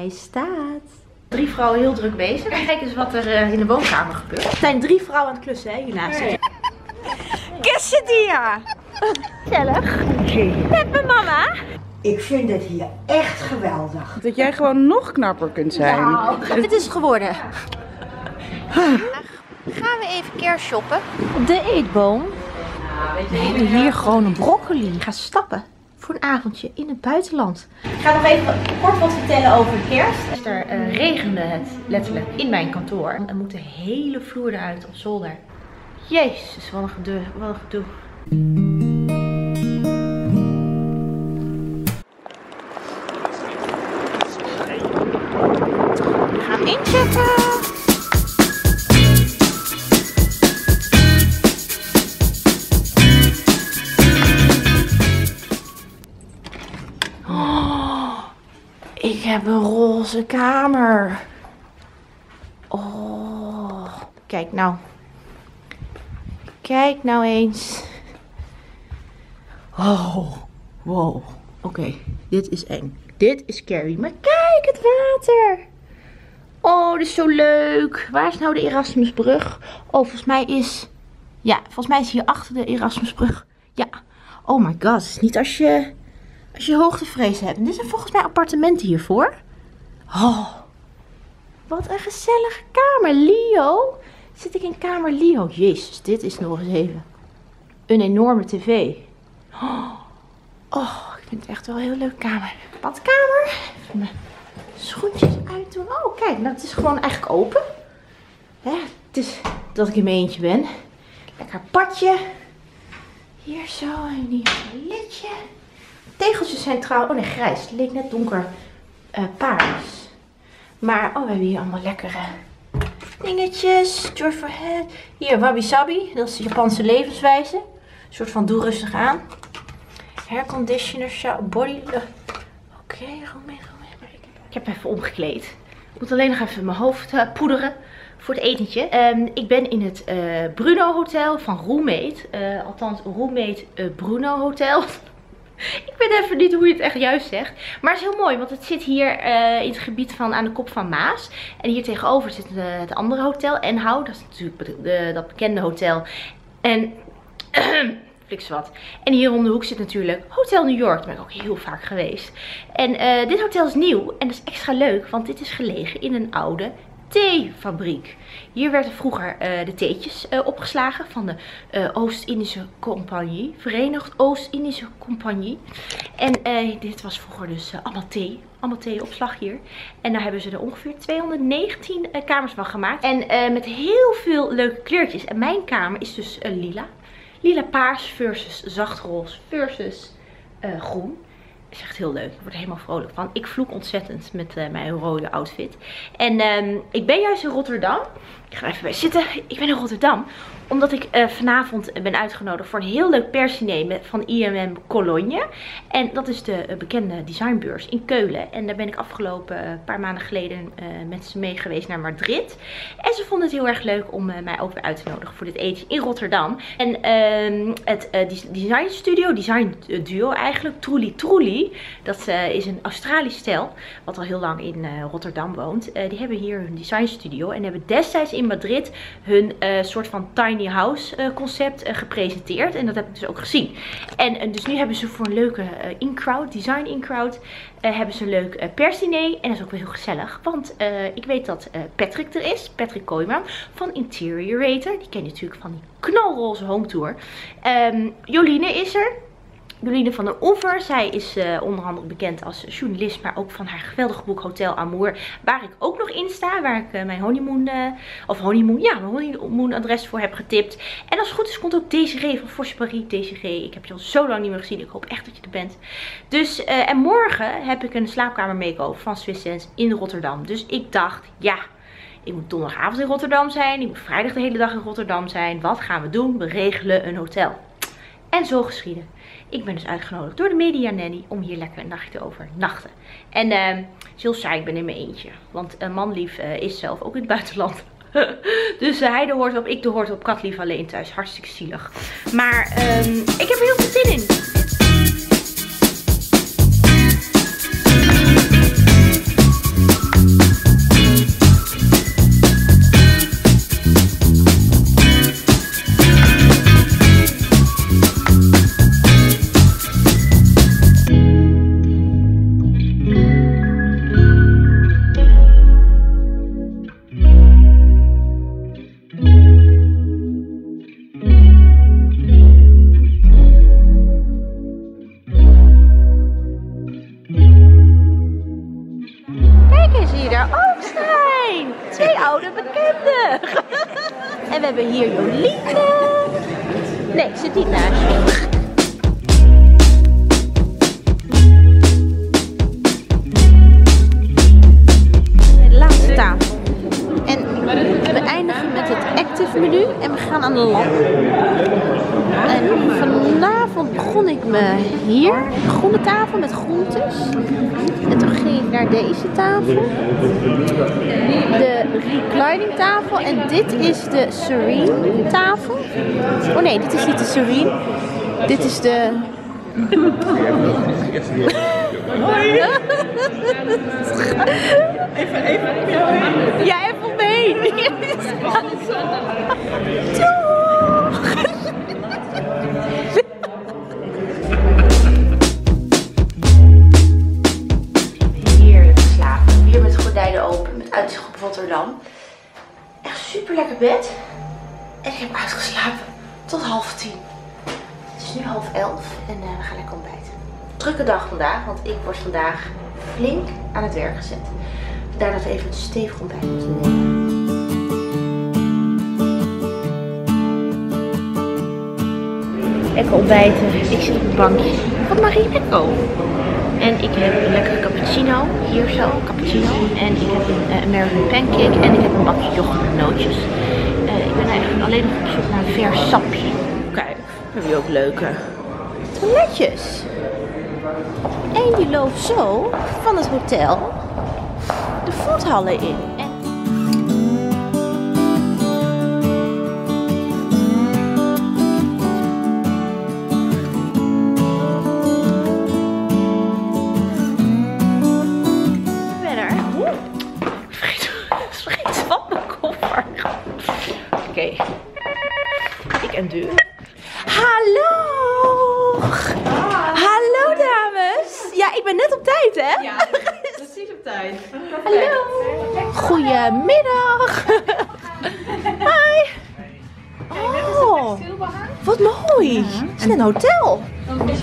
Hij staat. 3 vrouwen heel druk bezig. Kijk eens wat er in de woonkamer gebeurt. Er zijn 3 vrouwen aan het klussen, hè, hiernaast. Nee. Quesadilla! Gezellig. Met mijn mama. Ik vind het hier echt geweldig. Dat jij gewoon nog knapper kunt zijn. Nou, dit is het geworden. Gaan we even kerstshoppen. De eetboom. We hebben hier gewoon een broccoli. Ga stappen voor een avondje in het buitenland. Ik ga nog even kort wat vertellen over kerst. Er regende het letterlijk in mijn kantoor. Er moet de hele vloer eruit op zolder. Jezus, wat een gedoe. Wat een gedoe. We gaan inchecken. Ik heb een roze kamer. Oh, kijk nou. Kijk nou eens. Oh, wow. Oké, dit is eng. Dit is scary. Maar kijk, het water. Oh, dit is zo leuk. Waar is nou de Erasmusbrug? Oh, volgens mij is... Ja, volgens mij is hier achter de Erasmusbrug. Ja. Oh my god, het is niet als je hoogtevrees hebt. Dit zijn volgens mij appartementen hiervoor. Oh, wat een gezellige kamer. Leo. Zit ik in kamer Leo? Jezus, dit is nog eens even een enorme tv. Oh, ik vind het echt wel een heel leuke kamer. Badkamer. Even mijn schoentjes uitdoen. Oh, kijk, nou, het is gewoon eigenlijk open. Hè, het is dat ik in mijn eentje ben. Lekker badje. Hier zo, en hier een lidje. Tegeltjes zijn trouwens... Oh nee, grijs. Het leek net donker paars. Maar, oh, we hebben hier allemaal lekkere dingetjes. Joy for head. Hier, wabi sabi. Dat is de Japanse levenswijze. Een soort van doe rustig aan. Hair conditioner, body... Oké, goed mee. Ik heb even omgekleed. Ik moet alleen nog even mijn hoofd poederen voor het etentje. Ik ben in het Bruno Hotel van Roommate. Althans, Roommate Bruno Hotel. Ik weet even niet hoe je het echt juist zegt. Maar het is heel mooi, want het zit hier in het gebied van aan de kop van Maas. En hier tegenover zit het andere hotel, Enhou. Dat is natuurlijk dat bekende hotel. En... fliks wat. En hier om de hoek zit natuurlijk Hotel New York. Daar ben ik ook heel vaak geweest. En dit hotel is nieuw. En dat is extra leuk, want dit is gelegen in een oude theefabriek. Hier werden vroeger de theetjes opgeslagen van de Oost-Indische Compagnie. Verenigd Oost-Indische Compagnie. En dit was vroeger dus allemaal thee. Allemaal theeopslag hier. En daar hebben ze er ongeveer 219 kamers van gemaakt. En met heel veel leuke kleurtjes. En mijn kamer is dus lila. Lila paars versus zachtroze versus groen. Is echt heel leuk. Ik word er helemaal vrolijk van. Ik vloek ontzettend met mijn rode outfit. En ik ben juist in Rotterdam. Ik ga er even bij zitten. Ik ben in Rotterdam. Omdat ik vanavond ben uitgenodigd voor een heel leuk persdiner van IMM Cologne. En dat is de bekende designbeurs in Keulen. En daar ben ik afgelopen paar maanden geleden met ze mee geweest naar Madrid. En ze vonden het heel erg leuk om mij ook weer uit te nodigen voor dit eten in Rotterdam. En het design duo eigenlijk, Truly Truly. Dat is een Australisch stel wat al heel lang in Rotterdam woont. Die hebben hier hun designstudio en hebben destijds in Madrid hun soort van tiny house concept gepresenteerd. En dat heb ik dus ook gezien. En dus nu hebben ze voor een leuke design in-crowd, hebben ze een leuk persdiner. En dat is ook wel heel gezellig. Want ik weet dat Patrick er is. Patrick Kooijman van Interiorator. Die ken je natuurlijk van die knalroze home tour. Joline is er. Joline van der Oever. Zij is onder andere bekend als journalist, maar ook van haar geweldige boek Hotel Amour. Waar ik ook nog in sta. Waar ik mijn honeymoon adres voor heb getipt. En als het goed is komt ook Desiree van Force Paris. Desiree, ik heb je al zo lang niet meer gezien. Ik hoop echt dat je er bent. Dus, en morgen heb ik een slaapkamer make-over van Swiss Sense in Rotterdam. Dus ik dacht, ja, ik moet donderdagavond in Rotterdam zijn. Ik moet vrijdag de hele dag in Rotterdam zijn. Wat gaan we doen? We regelen een hotel. En zo geschieden. Ik ben dus uitgenodigd door de Media Nanny om hier lekker een nachtje te overnachten. En het is heel saai, ik ben in mijn eentje. Want manlief is zelf ook in het buitenland. Dus hij de hoort op, ik de hoort op, Katlief alleen thuis. Hartstikke zielig. Maar ik heb er heel veel zin in. weer Oogstijn. 2 oude bekenden. En we hebben hier Joliete. Nee, ik zit niet naast je. De laatste tafel. En we eindigen met het active menu en we gaan aan de lamp. En vanavond begon ik me hier, de groene tafel met groentes. En toen ging ik naar deze tafel. De reclining tafel. En dit is de Serene tafel. Oh nee, dit is niet de Serene. Dit is de... Even. Ja, even omheen. Heerlijk slapen. Hier met gordijnen open, met uitzicht op Rotterdam. Echt super lekker bed. En ik heb uitgeslapen tot 9:30. Het is nu 10:30 en we gaan lekker ontbijten. Drukke dag vandaag, want ik word vandaag flink aan het werk gezet. Vandaar dat we even een stevig ontbijt moeten nemen. Lekker ontbijten. Ik zit op een bankje van Marimekko. En ik heb een lekkere cappuccino. Hier zo, cappuccino. En ik heb een American pancake. En ik heb een bakje yoghurt met nootjes. Ik ben eigenlijk alleen nog op zoek naar een vers sapje. Kijk, heb je ook leuke toiletjes. En die loopt zo van het hotel de voethallen in. Verder. Vergeet van mijn koffer. Oké. Ik en deur. Hallo! Hallo dames! Ja, ik ben net op tijd, hè? Ja, precies op tijd. Hallo! Goedemiddag! Hi! Oh, wat mooi! Het is net een hotel! We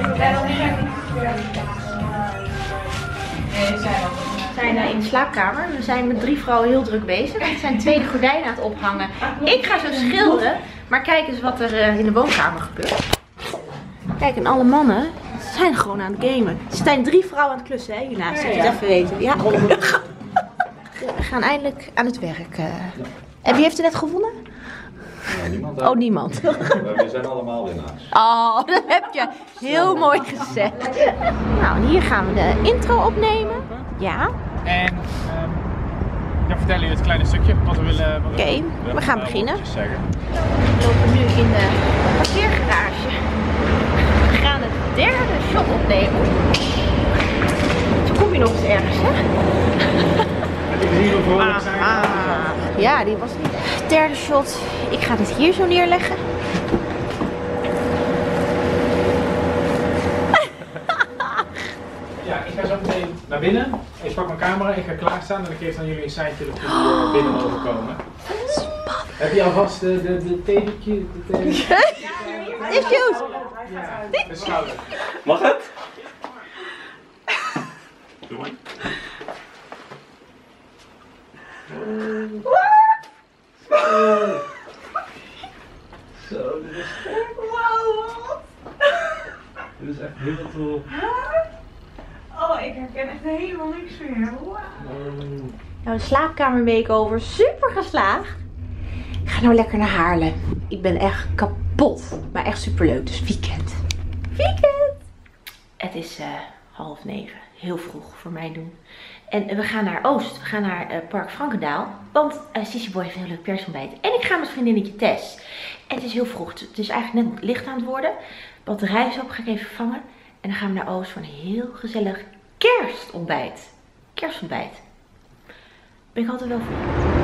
zijn in de slaapkamer. We zijn met 3 vrouwen heel druk bezig. We zijn 2 gordijnen aan het ophangen. Ik ga zo schilderen, maar kijk eens wat er in de woonkamer gebeurt. Kijk, en alle mannen zijn gewoon aan het gamen. Er zijn 3 vrouwen aan het klussen, hè, hiernaast. Dat je het even weten. Ja. We gaan eindelijk aan het werk. En wie heeft er net gewonnen? Ja, niemand. Oh, niemand. We zijn allemaal winnaars. Oh, dat heb je heel mooi gezegd. Nou, en hier gaan we de intro opnemen. Ja. En dan vertellen jullie het kleine stukje wat we willen. Oké, we gaan beginnen. We lopen nu in de parkeergarage. We gaan het derde shot opnemen. Toen kom je nog eens ergens, hè? Ja, die was niet. Derde shot. Ik ga dit hier zo neerleggen. Ja, ik ga zo meteen naar binnen. Ik pak mijn camera, ik ga klaarstaan en ik geef dan jullie een seintje dat jullie binnen mogen komen. Spannend. Heb je alvast de theetje? Issues! Ja, de schouder. Mag het? Doe maar. Zo, dit is... Wow, Dit is echt heel cool. oh, ik herken echt helemaal niks meer. Wow. Nou, de slaapkamer makeover, super geslaagd. Ik ga nou lekker naar Haarlem. Ik ben echt kapot, maar echt super leuk. Dus weekend. Weekend! Het is 8:30, heel vroeg voor mij doen. En we gaan naar Oost, we gaan naar Park Frankendaal. Want Sissy Boy heeft een heel leuk persontbijt. En ik ga met vriendinnetje Tess. En het is heel vroeg, het is eigenlijk net licht aan het worden. Batterij is op, ga ik even vervangen. En dan gaan we naar Oost voor een heel gezellig kerstontbijt. Kerstontbijt. Ben ik altijd wel voor.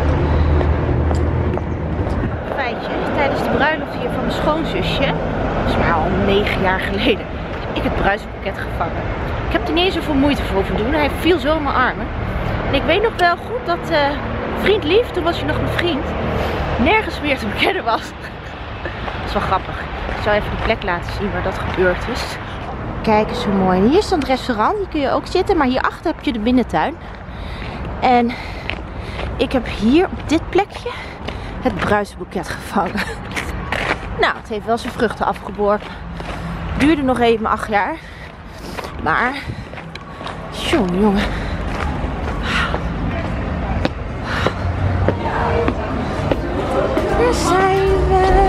Feitje, tijdens de bruiloft hier van mijn schoonzusje, dat is maar al 9 jaar geleden, heb ik het bruidspakket gevangen. Ik heb er niet eens zoveel moeite voor hoeven doen, hij viel zo in mijn armen. En ik weet nog wel goed dat vriend lief, toen was je nog een vriend, nergens meer te bekennen was. Dat is wel grappig. Ik zal even de plek laten zien waar dat gebeurd is. Kijk eens hoe mooi. En hier is dan het restaurant, hier kun je ook zitten, maar hierachter heb je de binnentuin. En ik heb hier op dit plekje het bruidsboeket gevangen. Nou, het heeft wel zijn vruchten afgeworpen. Duurde nog even 8 jaar. Maar, jongen. Daar zijn we.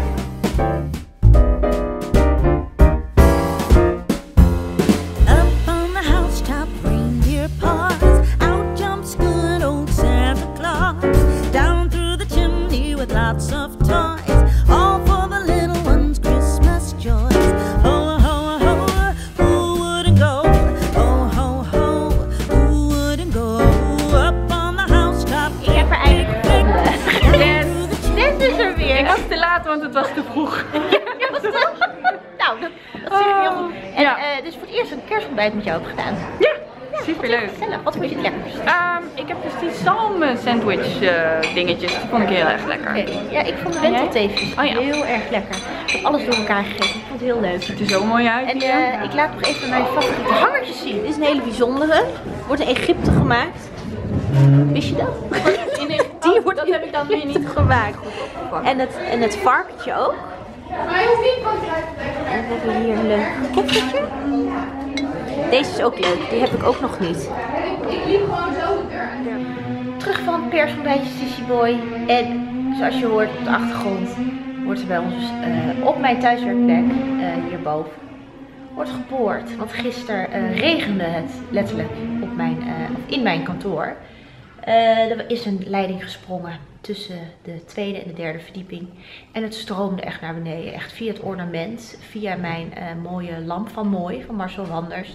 Up on the housetop, reindeer paws. Out jumps good old Santa Claus. Down through the chimney with lots of toys. All for the little ones' Christmas joys. Ho, ho, ho, who wouldn't go? Ho, ho, ho, who wouldn't go? Up on the housetop. Ik heb er eigenlijk gevonden. Dit is er weer. Ik was te laat, want het was te vroeg. Nou, dat zeg ik heel goed. En dus voor het eerst een kerstontbijt met jou heb gedaan. Ja, superleuk. Gezellig. Wat vond je het lekkerst? Ik heb dus die zalm sandwich dingetjes. Die vond ik heel erg lekker. Ja, ik vond de wentelteefjes Oh ja. heel erg lekker. Ik heb alles door elkaar gegeten. Ik vond het heel leuk. Ziet er zo mooi uit. En ik laat nog even mijn favoriete hangertjes zien. Dit is een hele bijzondere. Wordt in Egypte gemaakt. Wist je dat? Die wordt dat heb ik dan weer niet gemaakt. En het varkentje ook. En we hebben hier een leuk koffertje. Deze is ook leuk. Die heb ik ook nog niet. Terug van het persontbijtje Sissy Boy. En zoals je hoort op de achtergrond wordt er bij ons op mijn thuiswerkplek hierboven wordt geboord. Want gisteren regende het letterlijk op in mijn kantoor. Er is een leiding gesprongen tussen de 2e en de 3e verdieping. En het stroomde echt naar beneden. Echt via het ornament. Via mijn mooie lamp van Mooi van Marcel Wanders.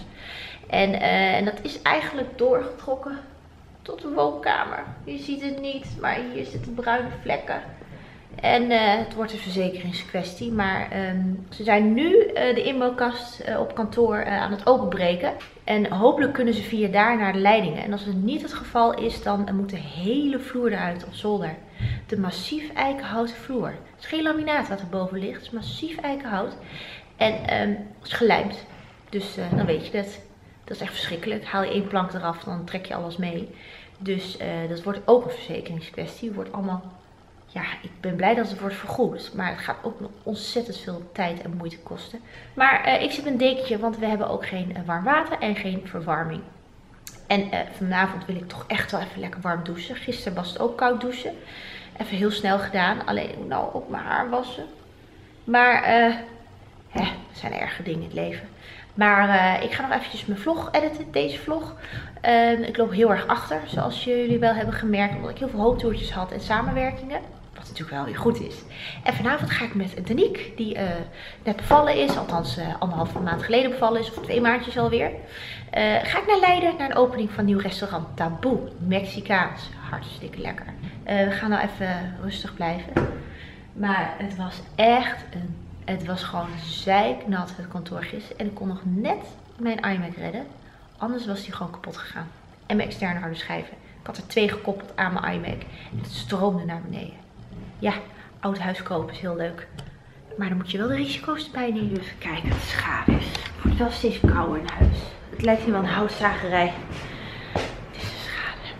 En dat is eigenlijk doorgetrokken tot de woonkamer. Je ziet het niet, maar hier zitten bruine vlekken. En het wordt een verzekeringskwestie. Maar ze zijn nu de inbouwkast op kantoor aan het openbreken. En hopelijk kunnen ze via daar naar de leidingen. En als het niet het geval is, dan moet de hele vloer eruit op zolder. De massief eikenhouten vloer. Het is geen laminaat wat er boven ligt. Het is massief eikenhout. En het is gelijmd. Dus dan weet je dat. Dat is echt verschrikkelijk. Haal je 1 plank eraf, dan trek je alles mee. Dus dat wordt ook een verzekeringskwestie. Het wordt allemaal... Ja, ik ben blij dat het wordt vergoed. Maar het gaat ook nog ontzettend veel tijd en moeite kosten. Maar ik zit met een dekentje, want we hebben ook geen warm water en geen verwarming. En vanavond wil ik toch echt wel even lekker warm douchen. Gisteren was het ook koud douchen. Even heel snel gedaan. Alleen ik moet nou ook mijn haar wassen. Maar er zijn erge dingen in het leven. Maar ik ga nog eventjes mijn vlog editen, deze vlog. Ik loop heel erg achter, zoals jullie wel hebben gemerkt. Omdat ik heel veel hooptoertjes had en samenwerkingen. Wat natuurlijk wel weer goed is. En vanavond ga ik met Danique, die net bevallen is. Althans 1,5 maand geleden bevallen is. Of 2 maandjes alweer. Ga ik naar Leiden, naar een opening van een nieuw restaurant Taboe. Mexicaans. Hartstikke lekker. We gaan nou even rustig blijven. Maar het was echt het was gewoon zeiknat het kantoor gisteren. En ik kon nog net mijn iMac redden. Anders was die gewoon kapot gegaan. En mijn externe harde schijven. Ik had er 2 gekoppeld aan mijn iMac. En het stroomde naar beneden. Ja, oud huis kopen is heel leuk. Maar dan moet je wel de risico's erbij nemen. Even kijken, het is gaaf is. Het wordt wel steeds kouder in huis. Het lijkt hier wel een houtzagerij. Het is een schade.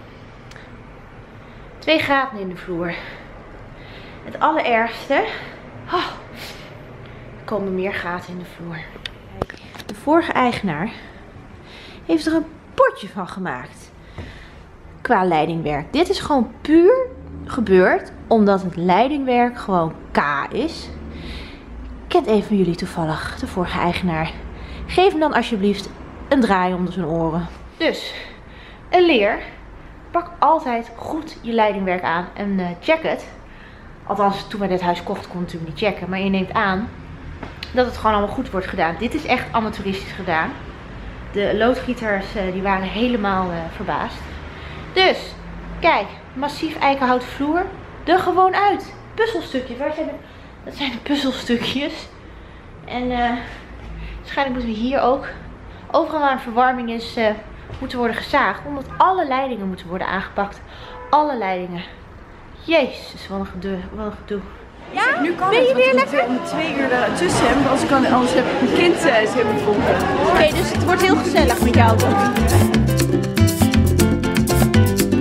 2 gaten in de vloer. Het allerergste. Oh, er komen meer gaten in de vloer. De vorige eigenaar heeft er een potje van gemaakt. Qua leidingwerk. Dit is gewoon puur gebeurd omdat het leidingwerk gewoon K is. Kent een van jullie toevallig de vorige eigenaar? Geef hem dan alsjeblieft een draai onder zijn oren. Dus, een leer. Pak altijd goed je leidingwerk aan en check het. Althans, toen wij dit huis kochten kon ik natuurlijk niet checken. Maar je neemt aan dat het gewoon allemaal goed wordt gedaan. Dit is echt amateuristisch gedaan. De loodgieters die waren helemaal verbaasd. Dus, kijk, massief eikenhouten vloer. Er gewoon uit. Puzzelstukjes. Dat zijn de puzzelstukjes. En waarschijnlijk moeten we hier ook. Overal waar een verwarming is, moeten worden gezaagd. Omdat alle leidingen moeten worden aangepakt. Alle leidingen. Jezus, wat een gedoe. Ja? Nu kan Ben je weer lekker? om 2 uur ertussen hebben, anders heb ik mijn kind helemaal gevonden. Oké, dus het wordt heel gezellig met jou.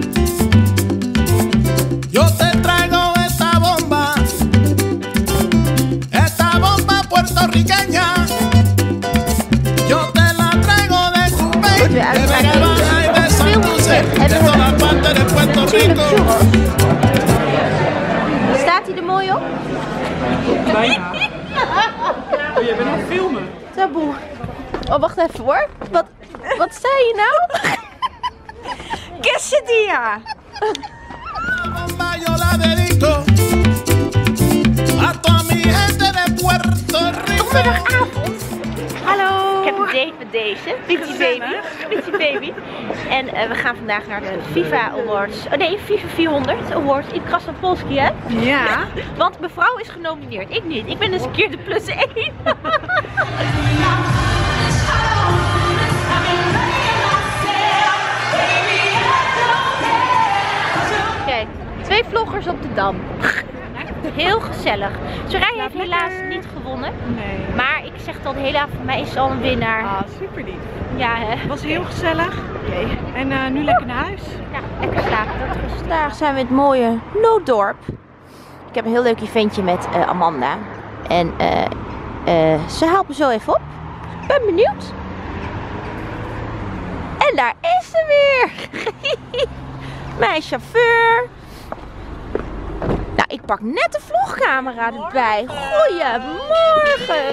er mooi op? Bijna. Oh, jij bent aan het filmen. Taboe. Oh, wacht even hoor. Wat zei je nou? Quesadilla. Donderdagavond. Hallo. Ik heb een date met deze. Pitty baby. En we gaan vandaag naar de FIFA Awards. Oh nee, FIFA 400 Awards in Krasnopolski, hè? Ja. Want mevrouw is genomineerd. Ik niet. Ik ben dus een keer de +1. Kijk, 2 vloggers op de Dam. Heel gezellig. Soraya heeft helaas niet gewonnen. Nee. Maar ik zeg het al de hele avond, voor mij is ze al een winnaar. Ah, super lief. Ja, hè? Het was heel gezellig. Oké. En nu lekker naar huis. Ja, lekker slapen. Vandaag zijn we in het mooie Nooddorp. Ik heb een heel leuk eventje met Amanda. En ze haalt me zo even op. Ik ben benieuwd. En daar is ze weer. Mijn chauffeur. Nou, ik pak net de vlogcamera erbij. Goedemorgen.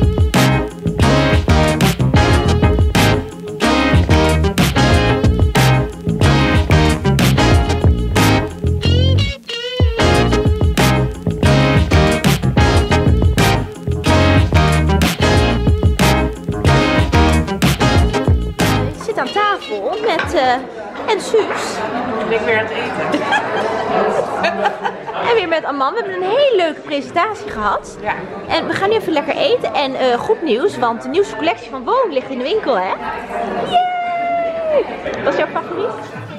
Ik zit aan tafel met en Suus. Ben ik weer aan het eten. En weer met Amman. We hebben een hele leuke presentatie gehad. Ja. En we gaan nu even lekker eten. En goed nieuws, want de nieuwste collectie van Woon ligt in de winkel, hè? Yay! Wat is jouw favoriet?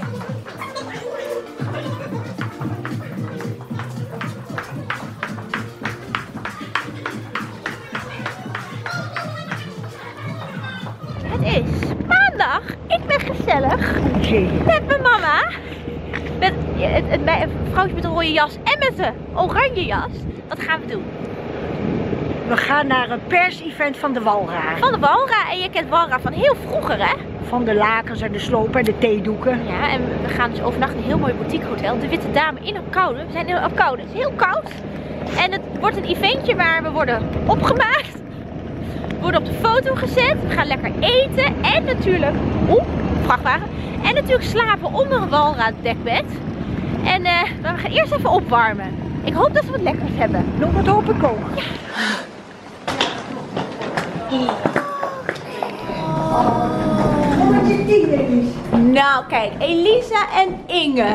Het is maandag. Ik ben gezellig. Met mijn mama. Met een vrouwtje met een rode jas en met een oranje jas. Wat gaan we doen? We gaan naar een pers-event van de Walra. Van de Walra. En je kent Walra van heel vroeger, hè? Van de lakens en de slopen en de theedoeken. Ja, en we gaan dus overnachten in een heel mooi boutiquehotel. De Witte Dame in Apkoude. We zijn in Apkoude. Het is heel koud. En het wordt een eventje waar we worden opgemaakt. We worden op de foto gezet. We gaan lekker eten. En natuurlijk... Oeh, vrachtwagen. En natuurlijk slapen onder een Walra dekbed. En we gaan eerst even opwarmen. Ik hoop dat we wat lekkers hebben. Nog wat hoop ik ook. Ja. Hoe met je tien is? Nou, kijk. Elisa en Inge.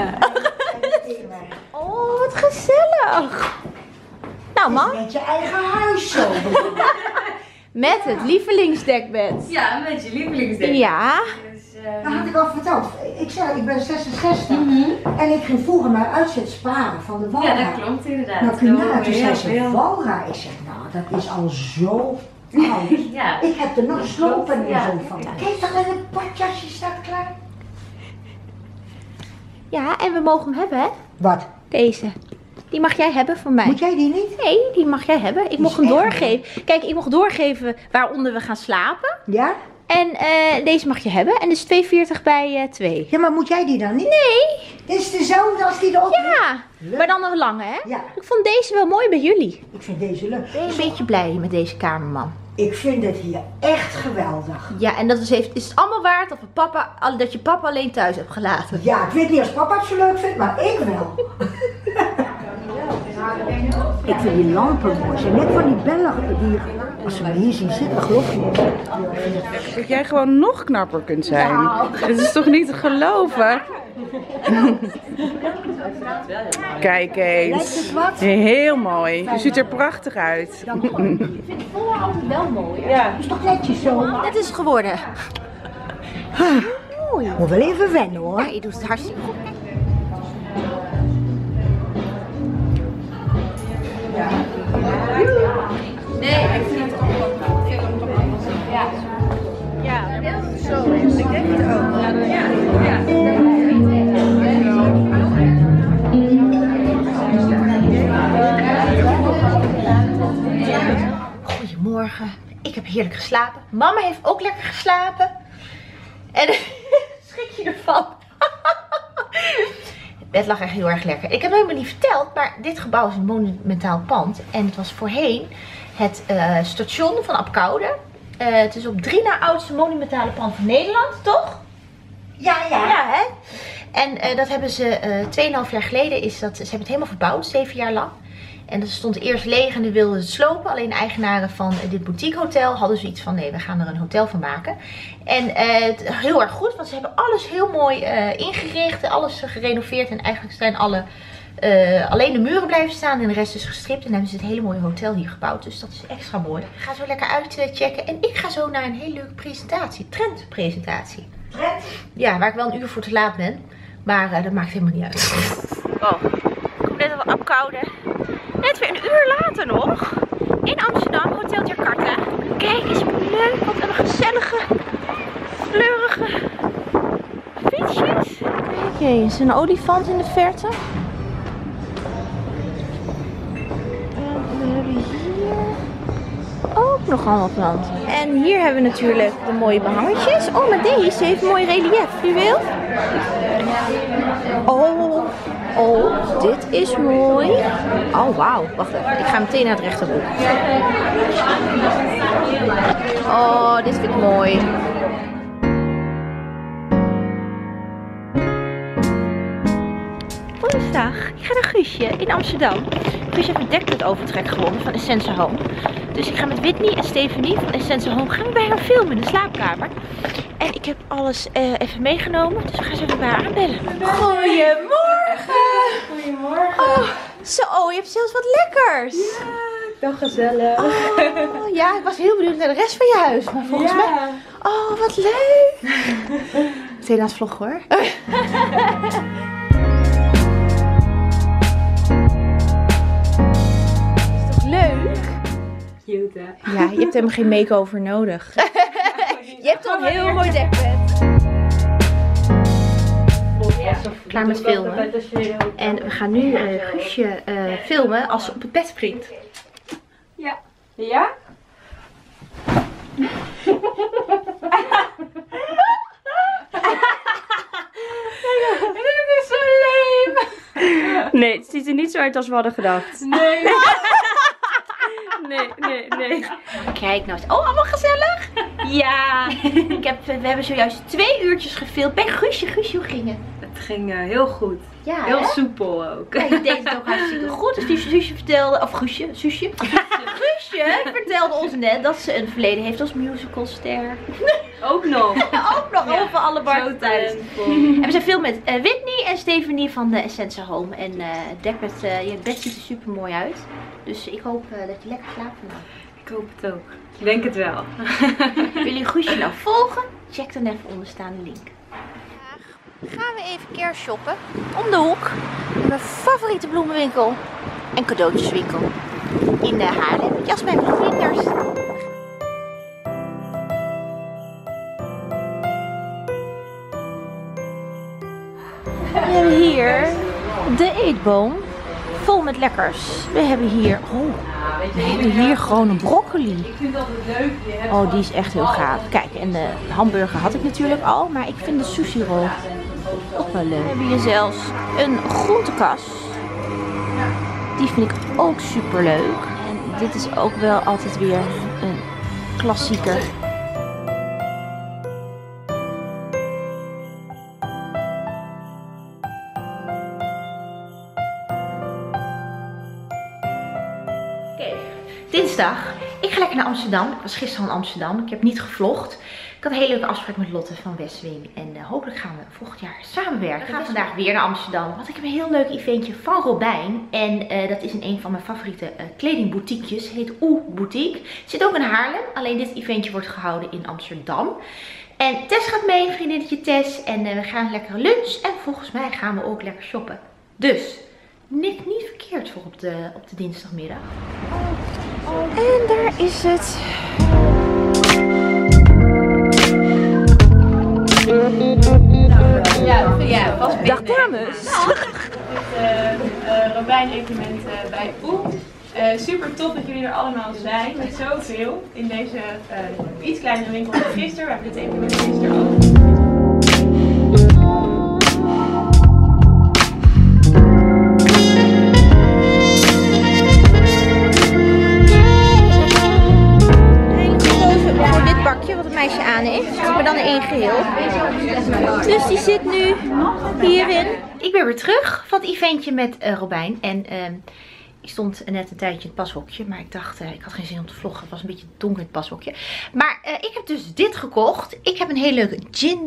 Oh, wat gezellig. Nou, man. Met je eigen huis zo. Met het lievelingsdekbed. Ja, met je lievelingsdek. Ja. Dat had ik al verteld. Ik zei, ik ben 66 en ik ging vroeger mijn uitzet sparen van de Walra. Ja, dat klopt inderdaad. Nou, kun je nagaan, toen heel zei ze, veel. Walra. Ik zeg, nou, dat is al zo oud. Ja. Ik heb er nog slopen en Ja. zo van. Kijk, dan in het badjasje staat klaar. Ja, en we mogen hem hebben, hè? Wat? Deze. Die mag jij hebben van mij. Moet jij die niet? Nee, die mag jij hebben. Ik mocht hem echt doorgeven. Kijk, ik mocht doorgeven waaronder we gaan slapen. Ja? En deze mag je hebben. En dat is 2,40 bij 2. Ja, maar moet jij die dan niet? Nee. Dit is dezelfde als die erop ligt. Ja. Maar dan nog lange, hè? Ja. Ik vond deze wel mooi bij jullie. Ik vind deze leuk. Ben je een beetje blij met deze kamerman? Ik vind het hier echt geweldig. Ja, en dat is het allemaal waard dat je papa alleen thuis hebt gelaten. Ja, ik weet niet als papa het zo leuk vindt, maar ik wel. Ik vind die lampen mooi. Ze zijn net van die bellen die, als ze me hier zien zitten, geloof je niet. Dat jij gewoon nog knapper kunt zijn. Dat is toch niet te geloven? Kijk Lijkt eens. het wat? Heel mooi. Je ziet er prachtig uit. Ik vind het voorhand wel mooi. Hè? Ja. Is toch netjes zo? Dit is het geworden. Mooi. Moet wel even wennen hoor. Ja, je doet het hartstikke goed. Nee, ik vind het ook wel. Ja. Ja, zo is. Ik denk het ook. Goedemorgen. Ik heb heerlijk geslapen. Mama heeft ook lekker geslapen. En schrik je ervan? bed lag echt heel erg lekker. Ik heb het helemaal niet verteld, maar dit gebouw is een monumentaal pand. En het was voorheen het station van Apkoude. Het is op 3 na oudste monumentale pand van Nederland, toch? Ja. Ja, hè? En dat hebben ze 2,5 jaar geleden, ze hebben het helemaal verbouwd, 7 jaar lang. En dat stond eerst leeg en die wilden het slopen. Alleen de eigenaren van dit boutique hotel hadden zoiets van, nee, we gaan er een hotel van maken. En heel erg goed, want ze hebben alles heel mooi ingericht, alles gerenoveerd. En eigenlijk zijn alleen de muren blijven staan en de rest is gestript. En hebben ze het hele mooie hotel hier gebouwd. Dus dat is extra mooi. Ik ga zo lekker uitchecken. En ik ga zo naar een hele leuke presentatie. Trendpresentatie. Trend? Ja, waar ik wel een uur voor te laat ben. Maar dat maakt helemaal niet uit. Oh, ik kom net al Apkoude. Net weer een uur later nog. In Amsterdam, Hotel Jakarta. Kijk eens hoe leuk. Wat een gezellige, kleurige fietsjes. Kijk eens, een olifant in de verte. En we hebben hier ook nog allemaal planten. En hier hebben we natuurlijk de mooie behangertjes. Oh, maar deze heeft een mooi relief. Fluweel. Oh, dit is mooi. Oh, wauw. Wacht even. Ik ga meteen naar het rechterboek. Oh, dit vind ik mooi. Woensdag. Ik ga naar Guusje in Amsterdam. Guusje heeft een dekbed overtrek gewonnen van Essence Home. Dus ik ga met Whitney en Stephanie van Essence Home gaan we bij haar filmen in de slaapkamer. En ik heb alles even meegenomen. Dus we gaan ze even bij haar aanbellen. Goedemorgen. Goedemorgen. Oh, zo, je hebt zelfs wat lekkers. Ja, wel gezellig. Oh, ja, ik was heel benieuwd naar de rest van je huis. Maar volgens mij... Oh, wat leuk. Meteen aan het vloggen hoor. Is toch leuk? Cute, hè? Ja, je hebt helemaal geen make-over nodig. Je hebt toch een heel mooi dekbed. Klaar met filmen. En we gaan nu Guusje filmen als ze op het bed springt. Ja. Ja? Dit is zo leem. Nee, het ziet er niet zo uit als we hadden gedacht. Nee. Nee. Kijk nou eens. Oh, allemaal gezellig? Ja. We hebben zojuist 2 uurtjes gefilmd bij Guusje. Guusje, hoe ging het? Het ging heel goed. Ja, Heel hè? soepel ook. Ja, je deed het ook hartstikke goed. Dus Guusje vertelde, of Guusje vertelde ons net dat ze een verleden heeft als musicalster. Ook nog. Ook nog Ja, over alle barten zo thuis. talentvol. En we zijn veel met Whitney en Stephanie van de Essence Home. En het dekbed, je bed ziet er super mooi uit. Dus ik hoop dat je lekker slaapt vandaag. Ik hoop het ook. Ik denk het wel. Willen jullie Guusje nou volgen? Check dan even onderstaande link. Vandaag gaan we even care shoppen. Om de hoek. In mijn favoriete bloemenwinkel. En cadeautjeswinkel. In Haarlem. Jasmijn Bloemwinders. We hebben hier de eetboom. Vol met lekkers. We hebben hier... Oh, we hebben hier gewoon een broccoli. Oh, die is echt heel gaaf. Kijk, en de hamburger had ik natuurlijk al. Maar ik vind de sushi roll ook wel leuk. We hebben hier zelfs een groentekast. Die vind ik ook super leuk. En dit is ook wel altijd weer een klassieker. Dinsdag. Ik ga lekker naar Amsterdam. Ik was gisteren al in Amsterdam. Ik heb niet gevlogd. Ik had een hele leuke afspraak met Lotte van Westwing. En hopelijk gaan we volgend jaar samenwerken. We gaan vandaag weer naar Amsterdam. Want ik heb een heel leuk eventje van Robijn. En dat is in een van mijn favoriete kledingboutiquejes. Het heet Oeh Boutique. Zit ook in Haarlem. Alleen dit eventje wordt gehouden in Amsterdam. En Tess gaat mee, vriendinnetje Tess. En we gaan lekker lunch. En volgens mij gaan we ook lekker shoppen. Dus... niet verkeerd voor op de dinsdagmiddag. En daar is het. Ja, was Dag dames. Robijn evenement bij Oeh. Super tof dat jullie er allemaal zijn met zoveel in deze iets kleinere winkel dan gisteren. We hebben dit evenement gisteren ook. van één geheel. Dus die zit nu hierin. Ik ben weer terug van het eventje met Robijn. En ik stond net een tijdje in het pashokje. Maar ik dacht, ik had geen zin om te vloggen. Het was een beetje donker in het pashokje. Maar ik heb dus dit gekocht. Ik heb een hele leuke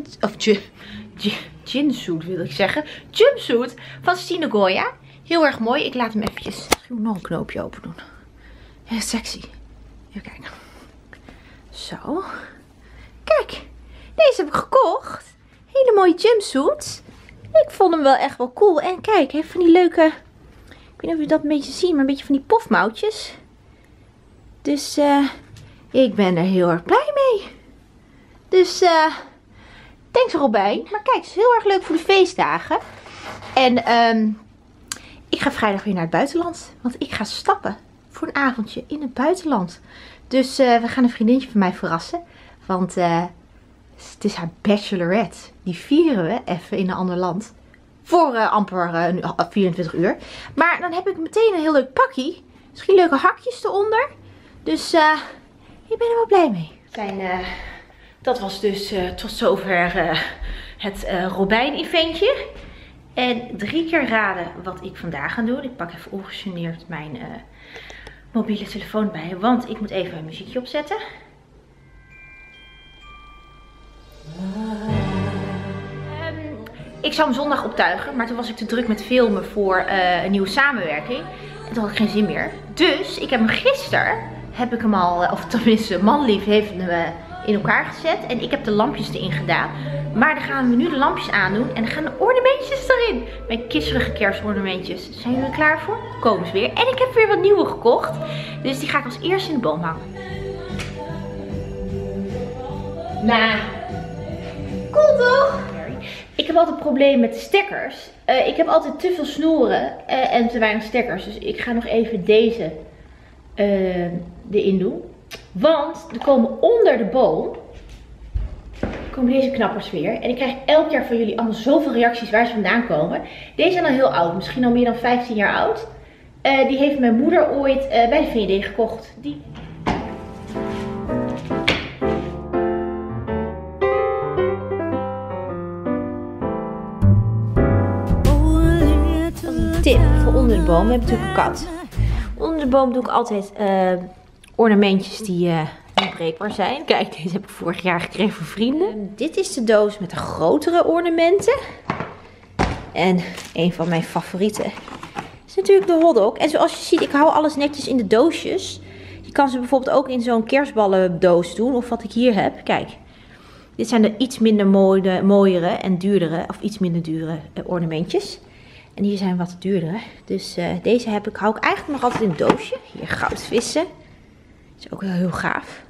ginsuit wil ik zeggen. Jumpsuit van Stine Goya. Heel erg mooi. Ik laat hem eventjes nog een knoopje open doen. Ja, sexy. Even kijken. Zo. Kijk. Deze heb ik gekocht. Hele mooie jumpsuit. Ik vond hem wel echt wel cool. En kijk, hij heeft van die leuke... Ik weet niet of je dat een beetje ziet, maar een beetje van die pofmouwtjes. Dus ik ben er heel erg blij mee. Dus thanks Robijn. Maar kijk, het is heel erg leuk voor de feestdagen. En ik ga vrijdag weer naar het buitenland. Want ik ga stappen voor een avondje in het buitenland. Dus we gaan een vriendinnetje van mij verrassen. Want het is haar bachelorette. Die vieren we even in een ander land. Voor amper 24 uur. Maar dan heb ik meteen een heel leuk pakkie. Misschien leuke hakjes eronder. Dus ik ben er wel blij mee. Dat was dus tot zover het Robijn-eventje. En 3 keer raden wat ik vandaag ga doen. Ik pak even ongegeneerd mijn mobiele telefoon bij. Want ik moet even een muziekje opzetten. Ik zou hem zondag optuigen, maar toen was ik te druk met filmen voor een nieuwe samenwerking. En toen had ik geen zin meer. Dus ik heb hem gisteren, of tenminste Manlief heeft hem in elkaar gezet. En ik heb de lampjes erin gedaan. Maar dan gaan we nu de lampjes aandoen en dan gaan de ornamentjes erin. Mijn kisserige kerstornamentjes. Zijn jullie er klaar voor? Komen ze weer. En ik heb weer wat nieuwe gekocht. Dus die ga ik als eerste in de boom hangen. Nou, cool toch? Ik heb altijd een probleem met de stekkers. Ik heb altijd te veel snoeren en te weinig stekkers. Dus ik ga nog even deze erin doen. Want er komen onder de boom deze knappers weer. En ik krijg elk jaar van jullie allemaal zoveel reacties waar ze vandaan komen. Deze zijn al heel oud. Misschien al meer dan 15 jaar oud. Die heeft mijn moeder ooit bij de VND gekocht. Tip voor onder de boom. We hebben natuurlijk een kat. Onder de boom doe ik altijd ornamentjes die onbreekbaar zijn. Kijk, deze heb ik vorig jaar gekregen voor vrienden. Dit is de doos met de grotere ornamenten. En een van mijn favorieten is natuurlijk de hotdog. En zoals je ziet, ik hou alles netjes in de doosjes. Je kan ze bijvoorbeeld ook in zo'n kerstballendoos doen. Of wat ik hier heb. Kijk. Dit zijn de iets minder mooiere en duurdere, of iets minder dure ornamentjes. En hier zijn wat duurder. Dus deze hou ik eigenlijk nog altijd in een doosje. Hier goudvissen. Dat is ook wel heel gaaf.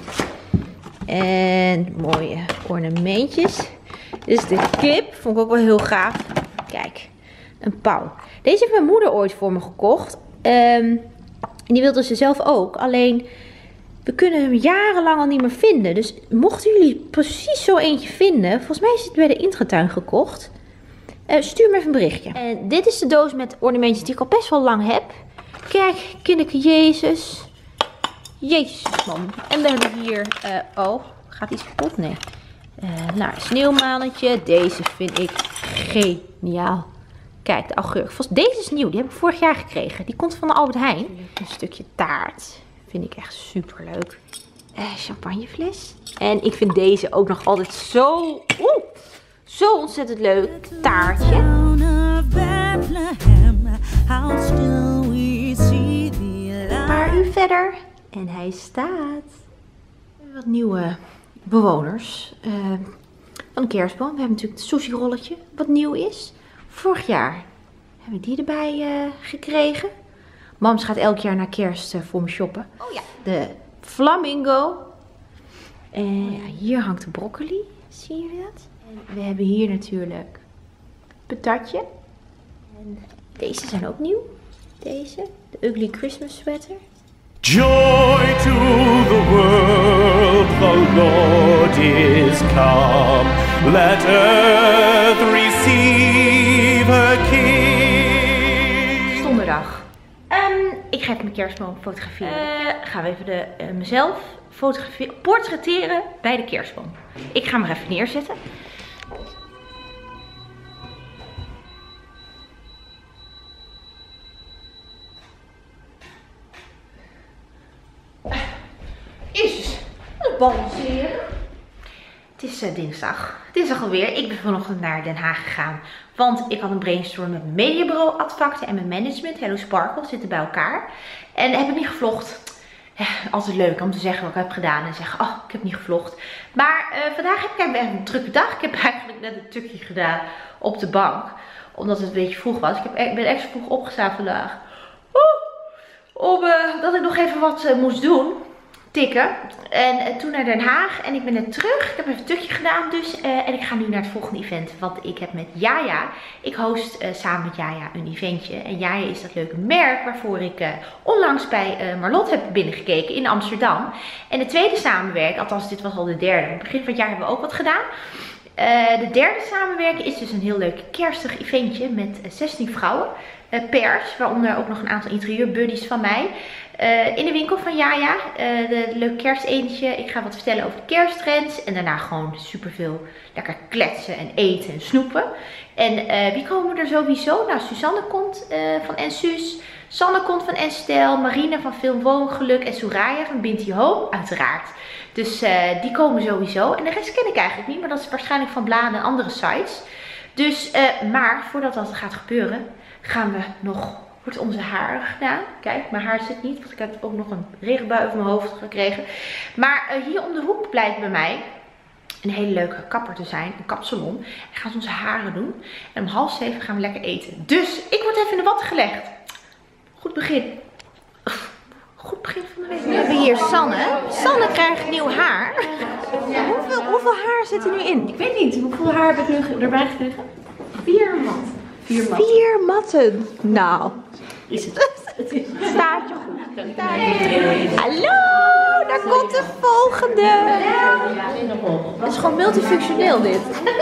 En mooie ornamentjes. Dus de kip vond ik ook wel heel gaaf. Kijk, een pauw. Deze heeft mijn moeder ooit voor me gekocht. En die wilde ze zelf ook. Alleen, we kunnen hem jarenlang al niet meer vinden. Dus mochten jullie precies zo eentje vinden. Volgens mij is het bij de intratuin gekocht. Stuur me even een berichtje. En dit is de doos met ornamentjes die ik al best wel lang heb. Kijk, kinderke Jezus. Jezus, man. En we hebben hier... gaat iets kapot? Nee. Nou, sneeuwmanetje. Deze vind ik geniaal. Kijk, de augurk. Deze is nieuw. Die heb ik vorig jaar gekregen. Die komt van de Albert Heijn. Een stukje taart. Vind ik echt super leuk. Champagnefles. En ik vind deze ook nog altijd zo... Zo ontzettend leuk. Taartje. Een paar uur verder. En hij staat. Wat nieuwe bewoners van de kerstboom. We hebben natuurlijk het sushi rolletje. Wat nieuw is. Vorig jaar heb ik die erbij gekregen. Mams gaat elk jaar naar kerst voor me shoppen. Oh ja. De flamingo. En ja, hier hangt de broccoli. Zie je dat? En we hebben hier natuurlijk patatje. En deze zijn ook nieuw. Deze. De Ugly Christmas Sweater. Joy to the world, the Lord is come. Let earth receive her King. Donderdag. Ik ga ga ik mijn kerstboom fotograferen. Gaan we even mezelf portretteren bij de kerstboom. Ik ga hem er even neerzetten. Jezus, wat balanceren. Het is dinsdag. Dinsdag alweer. Ik ben vanochtend naar Den Haag gegaan. Want ik had een brainstorm met mijn mediabureau Adfacten en mijn management. Hello Sparkle zitten bij elkaar. En heb ik niet gevlogd. Altijd leuk om te zeggen wat ik heb gedaan. En zeggen, oh, ik heb niet gevlogd. Maar vandaag heb ik een drukke dag. Ik heb eigenlijk net een tukje gedaan op de bank. Omdat het een beetje vroeg was. Ik ben extra vroeg opgestaan vandaag. Omdat ik nog even wat moest doen. Tikken. En toen naar Den Haag. En ik ben net terug. Ik heb even een tukje gedaan dus. En ik ga nu naar het volgende event. Wat ik heb met Jaja. Ik host samen met Jaja een eventje. En Jaja is dat leuke merk waarvoor ik onlangs bij Marlot heb binnengekeken in Amsterdam. En de tweede samenwerking, althans dit was al de derde. Aan het begin van het jaar hebben we ook wat gedaan. De derde samenwerking is dus een heel leuk kerstig eventje met 16 vrouwen. Pers, waaronder ook nog een aantal interieurbuddies van mij. In de winkel van Jaja. Leuk kersteentje. Ik ga wat vertellen over de kersttrends. En daarna gewoon superveel lekker kletsen en eten en snoepen. En wie komen er sowieso? Nou, Suzanne komt van Ensuus. Sanne komt van Estelle. Marina van Film Woongeluk. En Soraya van Binti Home, uiteraard. Dus die komen sowieso. En de rest ken ik eigenlijk niet. Maar dat is waarschijnlijk van bladen en andere sites. Dus, maar voordat dat gaat gebeuren, gaan we nog... Wordt onze haar gedaan. Kijk, mijn haar zit niet. Want ik heb ook nog een regenbui over mijn hoofd gekregen. Maar hier om de hoek blijkt bij mij een hele leuke kapper te zijn. Een kapsalon. En gaan ze onze haren doen. En om 6:30 gaan we lekker eten. Dus ik word even in de watten gelegd. Goed begin. Goed begin van de week. We hebben hier Sanne. Sanne krijgt nieuw haar. Hoeveel haar zit er nu in? Ik weet niet, hoeveel haar heb ik nu erbij gekregen? 4 mat. 4 matten. Nou, is het? Staat je goed. Hallo, daar komt de volgende. Het is gewoon multifunctioneel dit.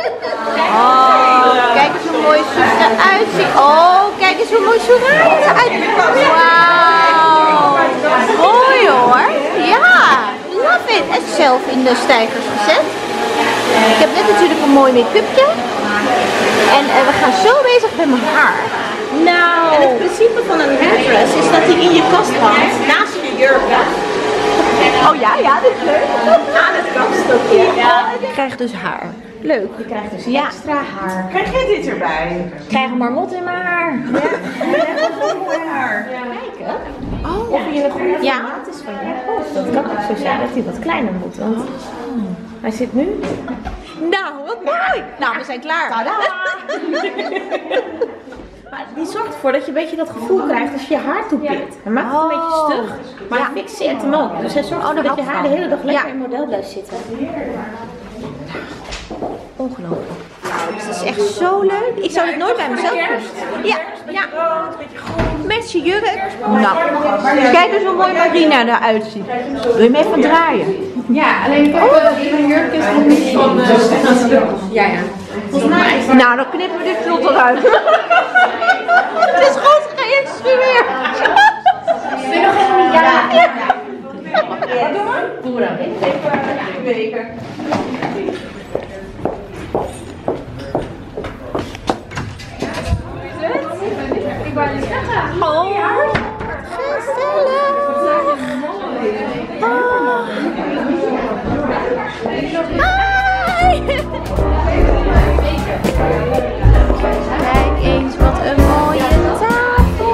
Oh, kijk eens hoe mooi Soes eruit ziet. Oh, kijk eens hoe mooi Soraya eruit ziet. Wauw. Mooi hoor. Ja, love it. En zelf in de stijgers gezet. Ik heb net natuurlijk een mooi make-upje. En we gaan zo bezig met mijn haar. Nou. En het principe van een hairdress is dat hij in je kast hangt, naast je jurken. Oh ja, dit is leuk. Aan het kapstokje. Ja. Ik krijg dus haar. Leuk. Je krijgt dus extra haar. Krijg jij dit erbij? Ik krijg een marmot in mijn haar. Ja. Mooi haar. Kijken. Oh. Of je een goede Ja. maat is van je hoofd. Dat kan ook zo zijn dat hij wat kleiner moet. Want hij zit nu. Nou, wat mooi. Nou, we zijn klaar. Maar die zorgt ervoor dat je een beetje dat gevoel krijgt als je je haar toepint. Hij maakt het een beetje stug, maar hij fixeert hem ook. Dus hij zorgt ervoor dat je haar de hele dag lekker in model blijft zitten. Ongelooflijk. Het is echt zo leuk. Ik zou het nooit bij mezelf doen. Ja. Met je jurk. Nou, kijk eens hoe mooi Marina eruit ziet. Wil je hem even draaien? Ja, alleen ik heb mijn jurk is nog niet van... ja. Volgens mij... Nou, dan knippen we dit filter eruit. Het is goed geïnstrueerd. Ik ben nog helemaal niet... Ja. Wat doen we? Boeren. Even weken. Ik wou je zeggen. Oh, gezellig. Hi. Kijk eens, wat een mooie tafel.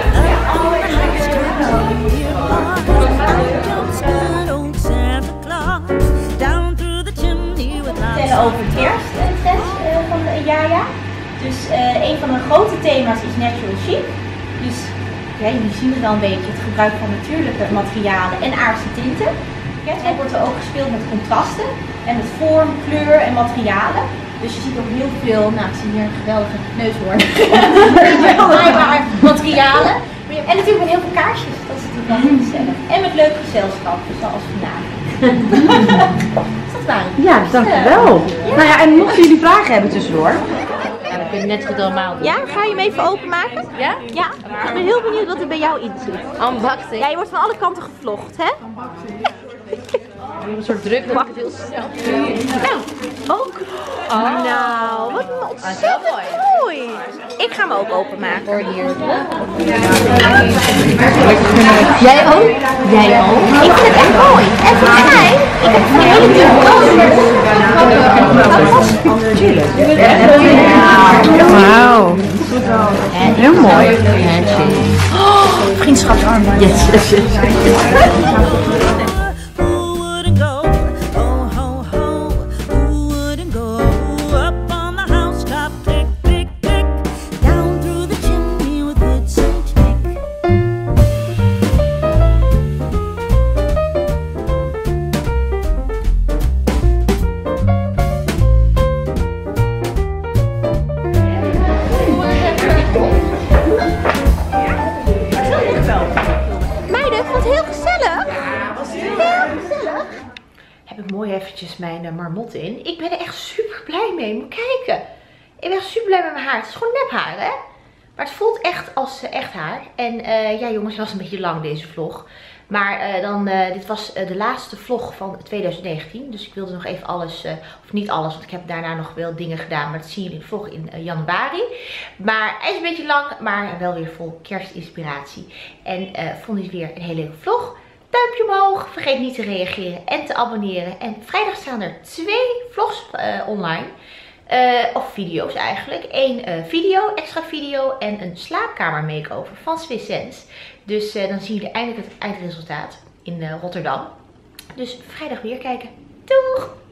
Vertellen over het kersttrends van Jaja. Dus een van de grote thema's is natural chic. Dus ja, jullie zien het wel een beetje, het gebruik van natuurlijke materialen en aardse tinten. Er wordt er ook gespeeld met contrasten en met vorm, kleur en materialen. Dus je ziet ook heel veel, nou ik zie hier een geweldige neushoorn, materialen. En natuurlijk met heel veel kaarsjes, dat is natuurlijk wel heel gezellig. En met leuk gezelschap, zoals vandaag. Ja, dankjewel. Nou ja, en mochten jullie vragen hebben tussendoor, Ik ben net gedaan. Ja, ga je hem even openmaken? Ja? Ja. Ik ben heel benieuwd wat er bij jou in zit. Unboxing. Ja, je wordt van alle kanten gevlogd, hè? Een soort druk dat ik het heel snel. Nou, ook. Nou, wat ontzettend mooi. Ik ga hem ook openmaken. Hoor hier. Jij ook? Jij ook? Ik vind het echt mooi. En volgens mij, ik heb een hele dure Wauw. Heel mooi. vriendschapsarmband. Yes, yes, yes. Who wouldn't go? Ho, ho, ho. Who wouldn't go? Up on the housetop, click, click, click. Down through the chimney with good Saint Nick. Meiden, ik vond het heel gezellig. Heel gezellig. Heb ik mooi eventjes mijn marmotten in. Ik ben er echt super blij mee. Moet kijken. Ik ben echt super blij met mijn haar. Het is gewoon nephaar, hè? Maar het voelt echt als echt haar. En ja jongens, het was een beetje lang deze vlog. Maar dit was de laatste vlog van 2019. Dus ik wilde nog even alles, of niet alles, want ik heb daarna nog wel dingen gedaan. Maar dat zien jullie in de vlog in januari. Maar hij is een beetje lang, maar wel weer vol kerstinspiratie. En vond ik weer een hele leuke vlog. Duimpje omhoog, vergeet niet te reageren en te abonneren. En vrijdag staan er 2 vlogs online. Of video's eigenlijk. 1 video, extra video en een slaapkamer makeover van Swiss Sense. Dus dan zien jullie eindelijk het eindresultaat in Rotterdam. Dus vrijdag weer kijken. Doeg!